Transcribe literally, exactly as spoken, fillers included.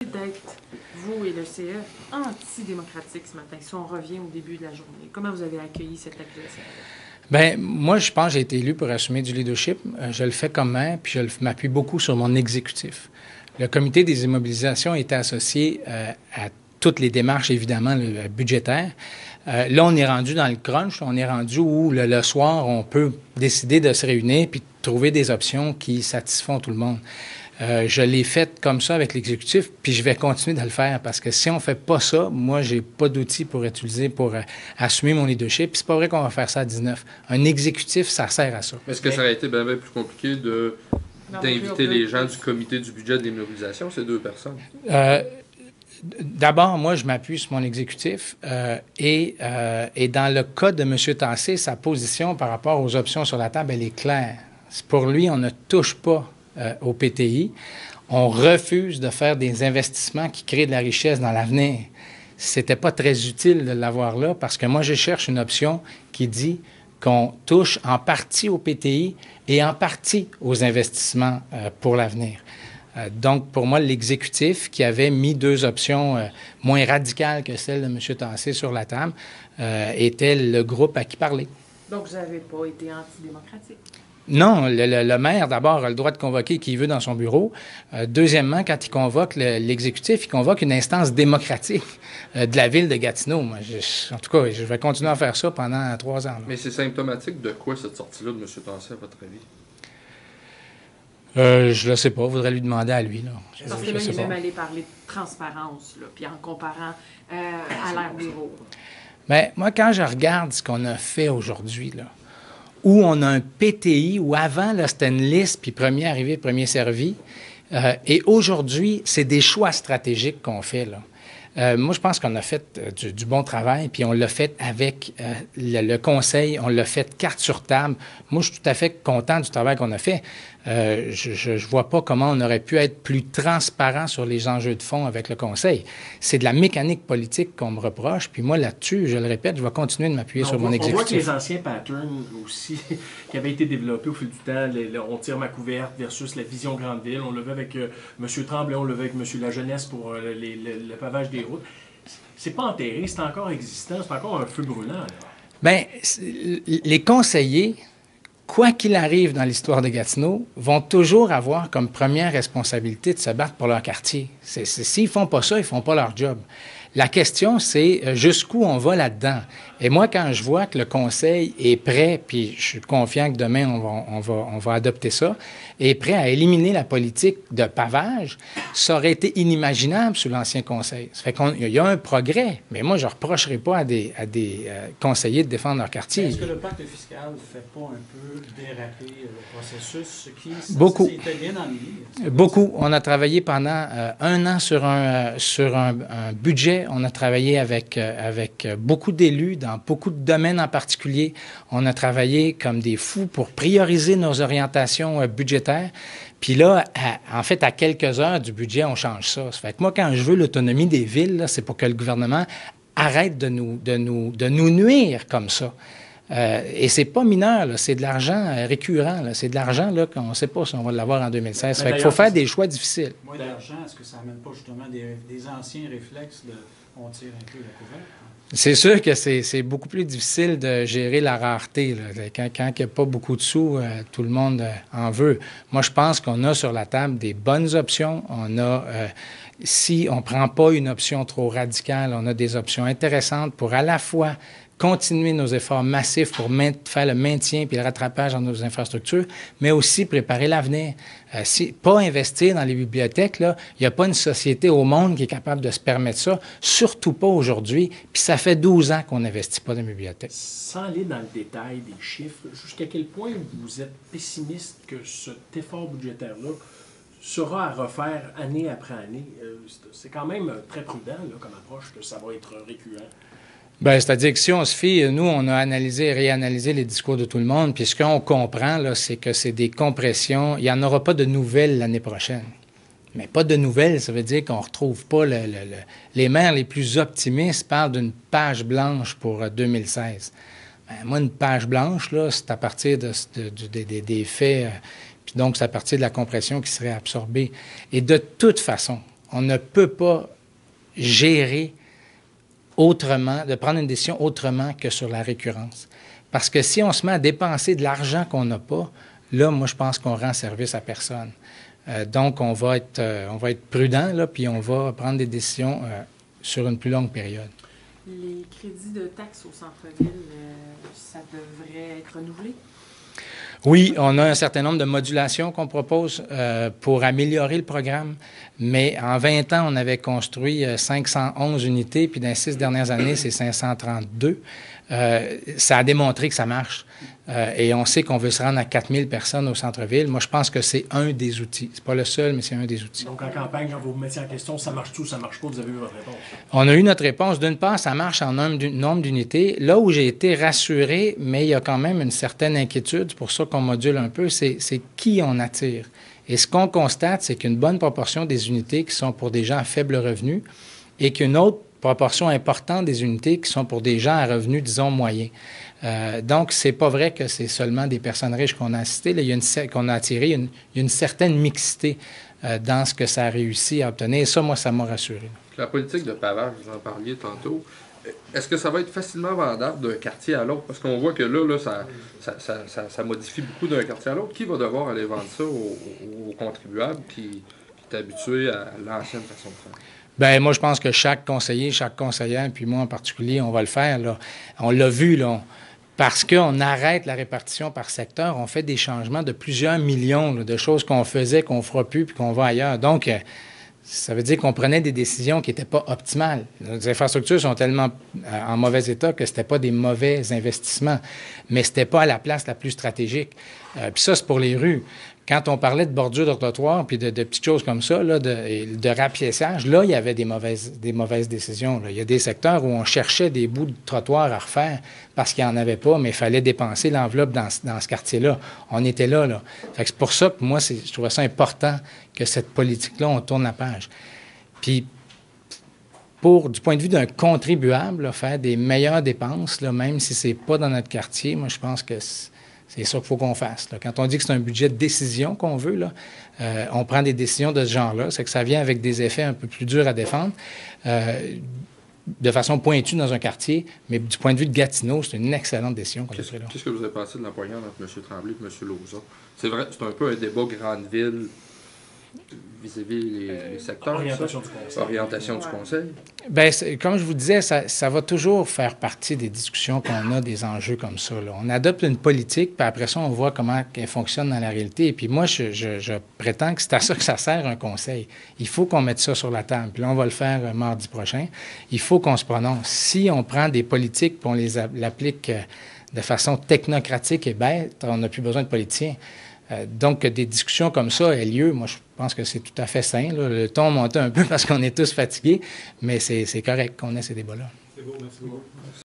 D'être, vous et le C E, antidémocratique ce matin, si on revient au début de la journée? Comment vous avez accueilli cette accusation? Bien, moi, je pense que j'ai été élu pour assumer du leadership. Euh, je le fais comme maire, puis je m'appuie beaucoup sur mon exécutif. Le comité des immobilisations était associé euh, à toutes les démarches, évidemment, le, budgétaires. Euh, là, on est rendu dans le crunch. On est rendu où, le, le soir, on peut décider de se réunir puis de trouver des options qui satisfont tout le monde. Euh, je l'ai fait comme ça avec l'exécutif, puis je vais continuer de le faire parce que si on fait pas ça, moi, j'ai pas d'outils pour utiliser pour euh, assumer mon leadership. Puis c'est pas vrai qu'on va faire ça à dix-neuf. Un exécutif, ça sert à ça. Est-ce que ça aurait été bien, bien plus compliqué de, d'inviter les gens du comité du budget de l'immobilisation, ces deux personnes? Euh, D'abord, moi, je m'appuie sur mon exécutif euh, et, euh, et dans le cas de M. Tassé, sa position par rapport aux options sur la table, elle est claire. Pour lui, on ne touche pas Euh, au P T I. On refuse de faire des investissements qui créent de la richesse dans l'avenir. C'était pas très utile de l'avoir là parce que moi, je cherche une option qui dit qu'on touche en partie au P T I et en partie aux investissements euh, pour l'avenir. Euh, donc, pour moi, l'exécutif qui avait mis deux options euh, moins radicales que celle de M. Tassé sur la table euh, était le groupe à qui parler. Donc, vous n'avez pas été antidémocratique? Non, le, le, le maire, d'abord, a le droit de convoquer qui veut dans son bureau. Euh, deuxièmement, quand il convoque le, l'exécutif, il convoque une instance démocratique euh, de la ville de Gatineau. Moi, je, en tout cas, je vais continuer à faire ça pendant trois ans. Là. Mais c'est symptomatique de quoi, cette sortie-là de M. Tassé, à votre avis? Euh, je ne le sais pas. Il faudrait lui demander à lui. Là. Je, Parce que là, il est même allé parler de transparence, là, puis en comparant euh, à l'ère bureau. Bien, moi, quand je regarde ce qu'on a fait aujourd'hui, là, où on a un P T I, où avant, là, c'était une liste, puis premier arrivé, premier servi. Euh, et aujourd'hui, c'est des choix stratégiques qu'on fait, là. Euh, moi, je pense qu'on a fait euh, du, du bon travail, puis on l'a fait avec euh, le, le conseil, on l'a fait carte sur table. Moi, je suis tout à fait content du travail qu'on a fait. Euh, je ne vois pas comment on aurait pu être plus transparent sur les enjeux de fond avec le conseil. C'est de la mécanique politique qu'on me reproche, puis moi, là-dessus, je le répète, je vais continuer de m'appuyer on sur voit, mon exécutif. On voit que les anciens patterns aussi, qui avaient été développés au fil du temps, les, les, on tire ma couverte versus la vision grande ville, on le veut avec euh, M. Tremblay, on le veut avec M. La Jeunesse pour euh, les, les, le pavage des routes. C'est pas enterré, c'est encore existant, c'est encore un feu brûlant. Là. Bien, les conseillers, quoi qu'il arrive dans l'histoire de Gatineau, vont toujours avoir comme première responsabilité de se battre pour leur quartier. C'est, c'est, s'ils ne font pas ça, ils ne font pas leur job. La question, c'est jusqu'où on va là-dedans. Et moi, quand je vois que le conseil est prêt, puis je suis confiant que demain, on va, on va, on va adopter ça, est prêt à éliminer la politique de pavage, ça aurait été inimaginable sous l'ancien conseil. Ça fait qu'il y a un progrès, mais moi, je ne reprocherai pas à des, à des euh, conseillers de défendre leur quartier. Est-ce que le pacte fiscal ne fait pas un peu déraper le processus, ce qui Beaucoup. c'était bien ennuyé? Beaucoup. On a travaillé pendant euh, un an sur un, euh, sur un, un budget. On a travaillé avec, euh, avec beaucoup d'élus dans beaucoup de domaines en particulier. On a travaillé comme des fous pour prioriser nos orientations euh, budgétaires. Puis là, à, en fait, à quelques heures du budget, on change ça. Ça fait que moi, quand je veux l'autonomie des villes, là, c'est pour que le gouvernement arrête de nous, de nous, de nous nuire comme ça. Euh, et c'est pas mineur, là, c'est de l'argent euh, récurrent. Là, c'est de l'argent là, qu'on ne sait pas si on va l'avoir en deux mille seize. Ça fait qu'il faut faire des choix difficiles. Moins d'argent, est-ce que ça n'amène pas justement des, des anciens réflexes de on tire un peu la couverte? C'est sûr que c'est, c'est beaucoup plus difficile de gérer la rareté. Là. Quand, quand il n'y a pas beaucoup de sous, euh, tout le monde euh, en veut. Moi, je pense qu'on a sur la table des bonnes options. On a, euh, si on ne prend pas une option trop radicale, on a des options intéressantes pour à la fois continuer nos efforts massifs pour faire le maintien puis le rattrapage dans nos infrastructures, mais aussi préparer l'avenir. Euh, si, pas investir dans les bibliothèques, là, il n'y a pas une société au monde qui est capable de se permettre ça, surtout pas aujourd'hui, puis ça fait douze ans qu'on n'investit pas dans les bibliothèques. Sans aller dans le détail des chiffres, jusqu'à quel point vous êtes pessimiste que cet effort budgétaire-là sera à refaire année après année? Euh, c'est quand même très prudent là, comme approche que ça va être récurrent. Bien, c'est-à-dire que si on se fie, nous, on a analysé et réanalysé les discours de tout le monde, puis ce qu'on comprend, là, c'est que c'est des compressions. Il n'y en aura pas de nouvelles l'année prochaine. Mais pas de nouvelles, ça veut dire qu'on ne retrouve pas... Le, le, le... Les maires les plus optimistes parlent d'une page blanche pour deux mille seize. Bien, moi, une page blanche, là, c'est à partir de, de, de, de, des faits, euh, puis donc c'est à partir de la compression qui serait absorbée. Et de toute façon, on ne peut pas gérer autrement, de prendre une décision autrement que sur la récurrence. Parce que si on se met à dépenser de l'argent qu'on n'a pas, là, moi, je pense qu'on rend service à personne. Euh, donc, on va être, euh, on va être prudent, là, puis on va prendre des décisions euh, sur une plus longue période. Les crédits de taxes au centre-ville, euh, ça devrait être renouvelé? Oui, on a un certain nombre de modulations qu'on propose euh, pour améliorer le programme, mais en vingt ans, on avait construit euh, cinq cent onze unités, puis dans les six dernières années, c'est cinq cent trente-deux. Euh, ça a démontré que ça marche. Euh, et on sait qu'on veut se rendre à quatre mille personnes au centre-ville. Moi, je pense que c'est un des outils. C'est pas le seul, mais c'est un des outils. Donc, en campagne, quand vous vous mettiez en question, ça marche tout, ça marche pas, vous avez eu votre réponse? On a eu notre réponse. D'une part, ça marche en nombre d'unités. Là où j'ai été rassuré, mais il y a quand même une certaine inquiétude, c'est pour ça qu'on module un peu, c'est, c'est qui on attire. Et ce qu'on constate, c'est qu'une bonne proportion des unités qui sont pour des gens à faible revenu et qu'une autre proportion importante des unités qui sont pour des gens à revenus, disons, moyens. Euh, donc, c'est pas vrai que c'est seulement des personnes riches qu'on a assistées. Là, il y a une, qu'on a attiré, il y a une, il y a une certaine mixité euh, dans ce que ça a réussi à obtenir. Et ça, moi, ça m'a rassuré. La politique de pavage, vous en parliez tantôt, est-ce que ça va être facilement vendable d'un quartier à l'autre? Parce qu'on voit que là, là ça, ça, ça, ça, ça modifie beaucoup d'un quartier à l'autre. Qui va devoir aller vendre ça aux, aux contribuables qui, qui est habitué à l'ancienne façon de faire? Bien, moi, je pense que chaque conseiller, chaque conseillère, puis moi en particulier, on va le faire. Là. On l'a vu, là. Parce qu'on arrête la répartition par secteur, on fait des changements de plusieurs millions là, de choses qu'on faisait, qu'on ne fera plus, puis qu'on va ailleurs. Donc, euh, ça veut dire qu'on prenait des décisions qui n'étaient pas optimales. Les infrastructures sont tellement euh, en mauvais état que ce n'était pas des mauvais investissements, mais ce n'était pas à la place la plus stratégique. Euh, puis ça, c'est pour les rues. Quand on parlait de bordure de trottoir puis de, de petites choses comme ça, là, de, de rapiéçage, là, il y avait des mauvaises, des mauvaises décisions. Là. Il y a des secteurs où on cherchait des bouts de trottoir à refaire parce qu'il n'y en avait pas, mais il fallait dépenser l'enveloppe dans, dans ce quartier-là. On était là. là. Fait que c'est pour ça que moi, c'est, je trouvais ça important que cette politique-là, on tourne la page. Puis, pour, du point de vue d'un contribuable, là, faire des meilleures dépenses, là, même si c'est pas dans notre quartier, moi, je pense que c'est, c'est ça qu'il faut qu'on fasse. Là. Quand on dit que c'est un budget de décision qu'on veut, là, euh, on prend des décisions de ce genre-là. C'est que ça vient avec des effets un peu plus durs à défendre, euh, de façon pointue dans un quartier, mais du point de vue de Gatineau, c'est une excellente décision qu'on a prise là. Qu'est-ce que vous avez pensé de l'empoignade entre M. Tremblay et M. Lauzon? C'est vrai, c'est un peu un débat grande ville vis-à-vis les, les secteurs. Orientation ça? du conseil. Orientation ouais. du conseil. Bien, comme je vous disais, ça, ça va toujours faire partie des discussions qu'on a, des enjeux comme ça. Là. On adopte une politique, puis après ça, on voit comment elle fonctionne dans la réalité. Et puis moi, je, je, je prétends que c'est à ça que ça sert un conseil. Il faut qu'on mette ça sur la table. Puis là, on va le faire euh, mardi prochain. Il faut qu'on se prononce. Si on prend des politiques et on les applique euh, de façon technocratique et bête, on n'a plus besoin de politiciens. Euh, donc, que des discussions comme ça aient lieu, moi, je pense que c'est tout à fait sain. Là. Le ton monte un peu parce qu'on est tous fatigués, mais c'est, c'est correct qu'on ait ces débats-là. C'est beau, merci beaucoup.